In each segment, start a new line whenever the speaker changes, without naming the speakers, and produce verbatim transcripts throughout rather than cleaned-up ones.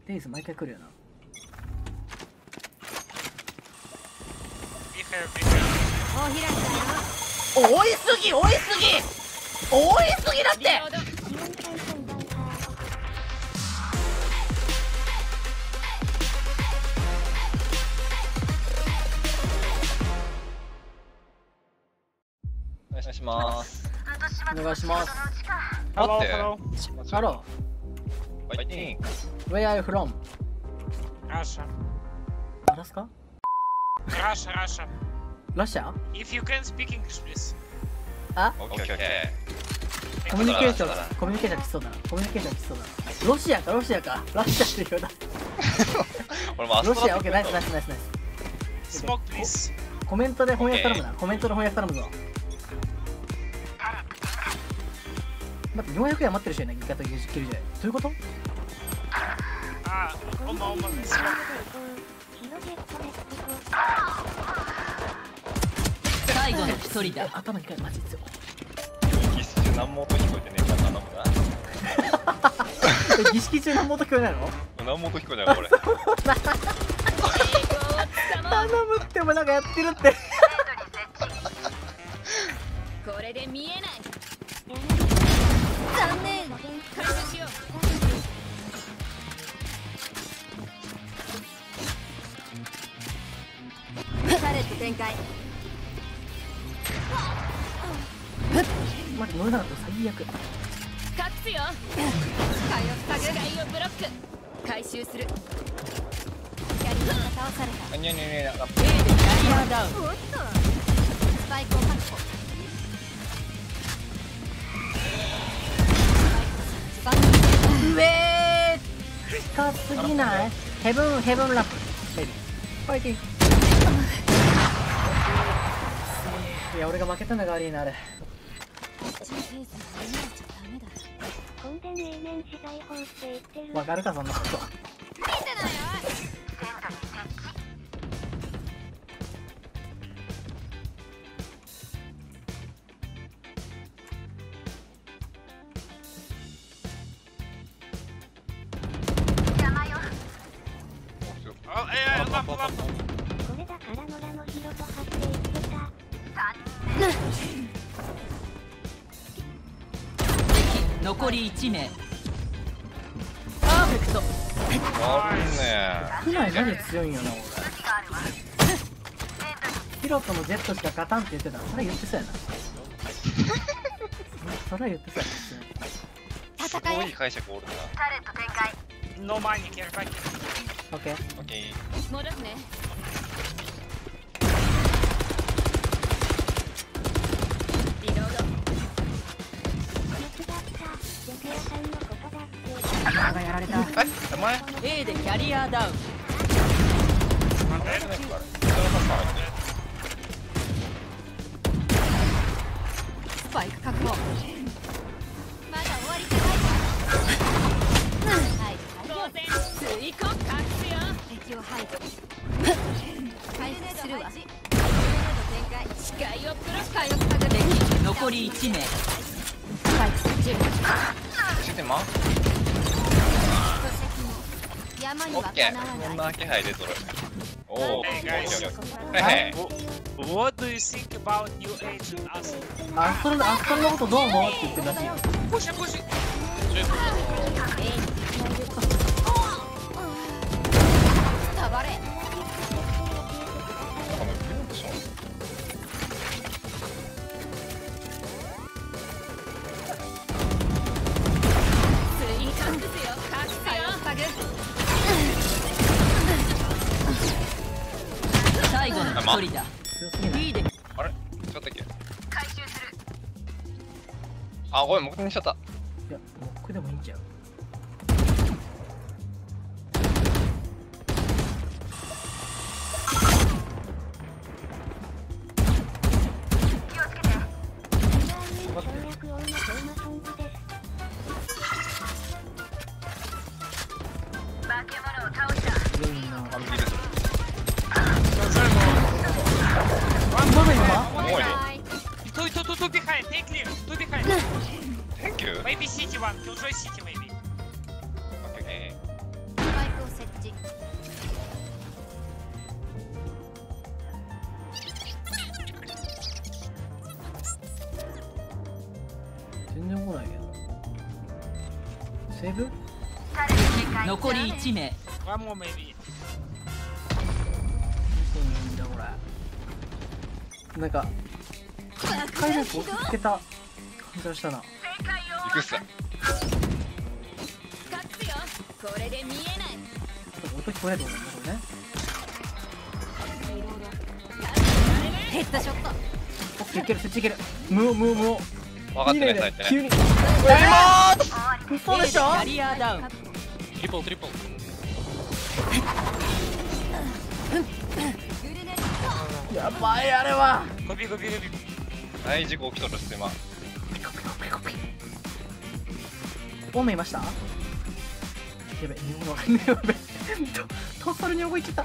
デイズ毎回来るよな。追いすぎ追いすぎ追いすぎだって。
お願いします。
お願いします。
待って。
ハロ
ー。I think.
Where are you from?
Russia.
アラスカ？
Russia, Russia.
ラシア？
If you can speak English, please.
あ？
オッケーオッケー。
コミュニケーションコミュニケーションきそうだな。コミュニケーションきそうだな。ロシアかロシアか。ラシアって言うな。
俺も
ロシア、オッケー、ナイスナイスナイスナイス。
Smoke, please.
コメントで翻訳頼むな。コメントで翻訳頼むぞ。待って、よんひゃくえん余ってる人いない。味方きゅうじゅうじゃない。どういうこと？
あ、おまおまです。
最後の一人だ。
頭にかいマジですよ。
儀式中何も音聞こえてねえから頼む
な。儀式中何も音聞こえないの？
何も音聞こえないこれ。
頼むってお前なんかやってるって。
これで見えない。残念。回収しよう。タレット展開。
待って乗れなかった最悪。
隠すよ。カヨタグガイをブロック。回収する。キャリアが倒された。
にゃにゃにゃにゃ。
A でキャリアダウン。おっと。スパイクを確保。
うえー近すぎない？ヘブンヘブンラップベイビーファイティング。いや俺が負けたのが悪いなあれ。わかるかそんなこと。
残りいち名。パーフェクト。
悪いね。
クナイマジ強いんよな俺。ヒロトのジェットしか勝たんって言ってた。それ言ってそうやな。それ言ってそうやな。
すごい解釈おるな。
タレット展開。No money, can fight.
オッケー。
オッケー。
戻すね。リロード。
あがやられた。
え、お前
A でキャリアダウン。スパイク確保。まだ終わりじゃない。はい。当然。追加隠すよ。敵を排除。回復するわ。視界をプロスカイをタグでき。残りいち名。スパイク設置。
知ってま？オッケー。こんな気配出とる。おお。はいはい。
What do you think about new agent us?
アストロのアストロのことどう思うって言ってるらしいよ。
Push it, push it.
たばれ。最後の一人だ。B で。
あれ？ちょっとだけ。あ、ごめん、目的にしちゃった。
いや、モックでもいいんちゃう。気をつけて。化け物を倒した。強いな。
あ、見る。
Two, two, two, two behind. Take clear. Two behind.
Thank you.
Maybe city one. Killjoy city maybe.
Okay.
ウェブ
残りいち名。
One more maybe.
なんだこれ。なんか回復をつけた感じがしたな。
行くっす。
これで見えない。
音聞こえないと思うんだこれね。
ヘッドショット。
オッケーいける、そっちいける。無音無音無音。
分かってない入ってない。
急に。嘘でしょ。
キャリアダウン。
トリプルトリプル。
やばいあれは。
ゴビゴビゴビ。
大事故起きとるっす今。
オメいました。やべ、日本語わかんない。やべ、とトッソルに動いちゃった。オ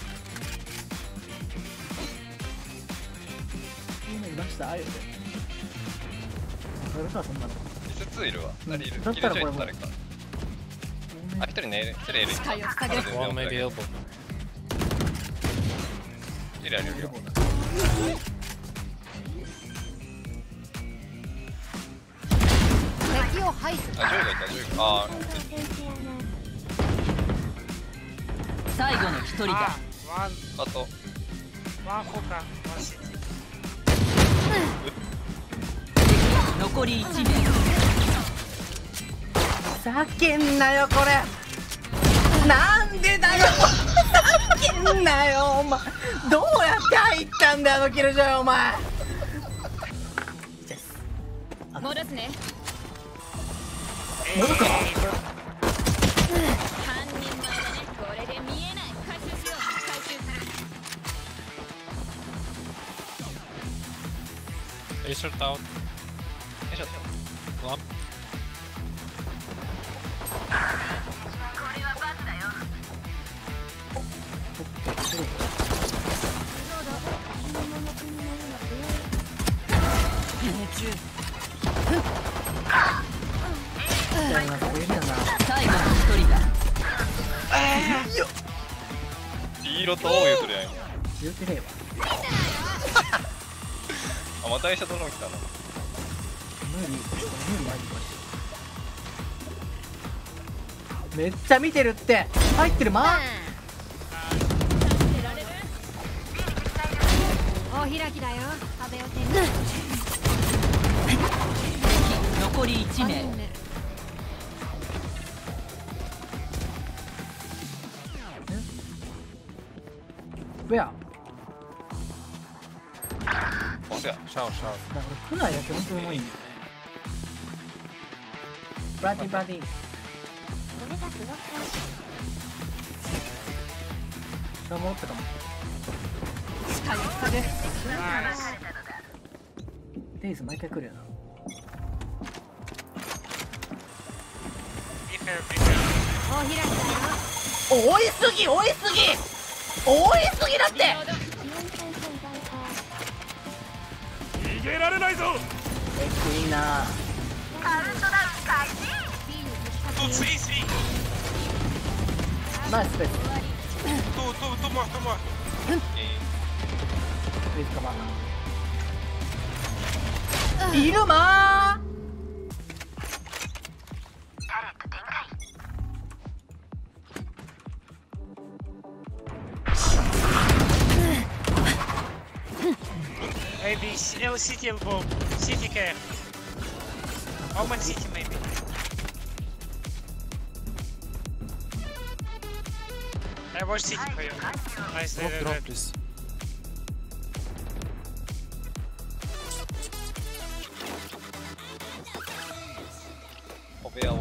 メいました。あれ。わかるかそんなの。
ミスツーいるわ。誰いる？
だったらこれも
誰か。あ、一人ね、一人いる。
One maybe elbow.
いるいるいる。
敵を排除。
あ、ジョイがいた、ジョイが。あ
最後の一人だ。
ワン
あ、あと。
ワンホカワンシティ。
残りいち名。
ふざけんなよこれ。なんでだよ。ふざけんなよお前。どうやって入ったんだよあのキルジョイお前。
戻すね。
戻すか。
犯人前だね。これで見えない。回収しよう。回収する。
Acer down.
よいしょ。
One.
やります。無理だな。
最後の一人だ。
黄色と青言うとるやん今。
言うてねえわ。
あ、また医者ドローン来たな。
無理無理マジで。めっちゃ見てるって入ってるま。
お開きだよ。壁を手に。
残りいち名。
ウェア。
おせや。
シャオシャオ。
なんかこれクナイだけ本当にうまいんだよね。ブラディブラディ。あ、戻ったかも。デイズ毎回来るよな。
ビフェルビフェル。
お開きだよ。
追いすぎ追いすぎ追いすぎだって。
逃げられないぞ。
えっいいな。
スリースリー。
ナイススペース。
トトトモトモ。
スペースカバー。いるまー。
Maybe L city involved. City care. How much city maybe? I watch city for you. Nice,
Drop,
nice,
drop,
nice.
please.
Over here.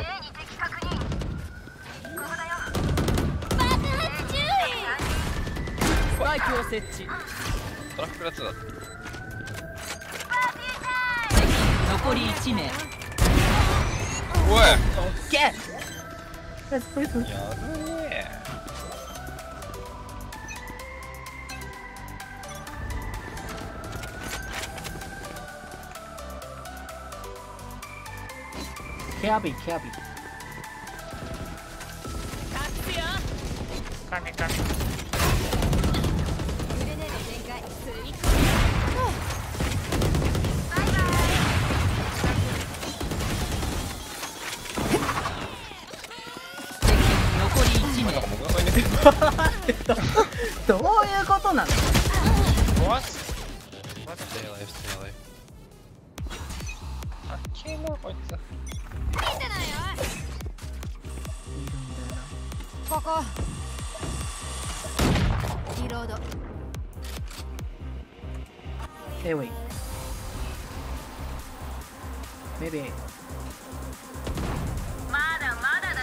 スパイクを設置。
トラックラツだって。
残りいち名。
おい。
オッケー。ナイスプレス。
やべえ。
ケアビーケアビー。
Coming, coming.
グレネード全開。追加。
なんか僕がそうに出てる。
どういうことなの？
What?
Stay alive, stay alive. あっけえなこいつ。
ここリロード。
Hey, wait. Maybe.
まだまだだね。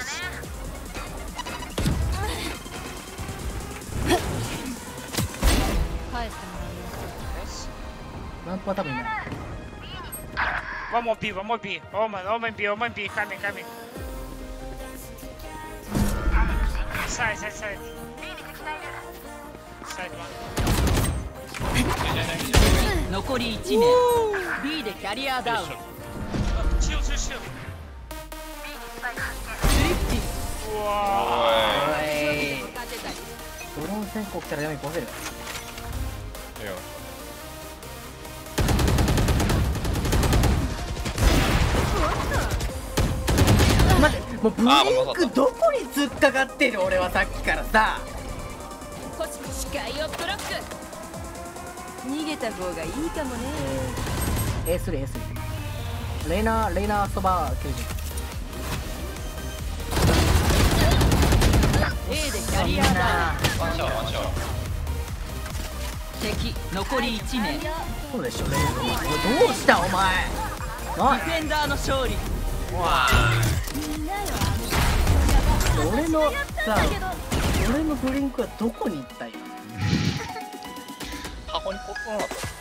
返してもらうよ。
Yes.
ランプは多分いない。
One more B, one more B. Omen, Omen B, Omen B, coming, coming. Side, side, side. Side one.
残りいち名 B でキャリアダウン
Chill, chill, chill. うわ
おい。ドローン先行来たらヤミ壊せる。
いや
待って、もうブリンクどこに突っかかってる俺はさっきからさ。
視界をブロック。逃げた方がいいかもね。
えー、エースリー、エースリー。レイナー、レイナーそばきゅうじゅう。
A でキャリアダウン
ワンショーワンショー。
敵残りいち名デ
そうでしょ、レイナー。おいどうしたお前。おい
ィフェンダーの勝利
俺のさ、俺のブリンクはどこに行ったよ。
箱にポットなかった。